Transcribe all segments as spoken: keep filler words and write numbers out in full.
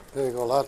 There you go, lad.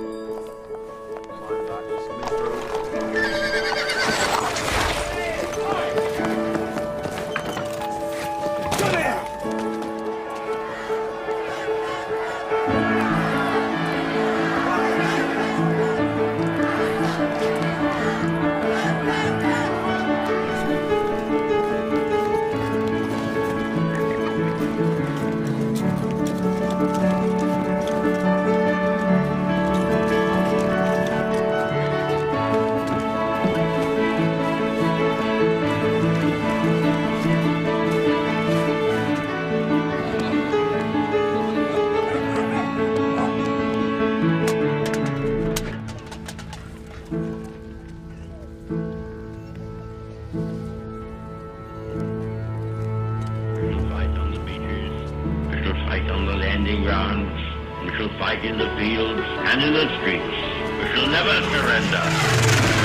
On the landing grounds, we shall fight in the fields and in the streets. We shall never surrender.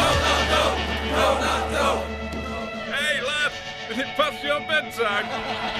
Is it past your bedtime?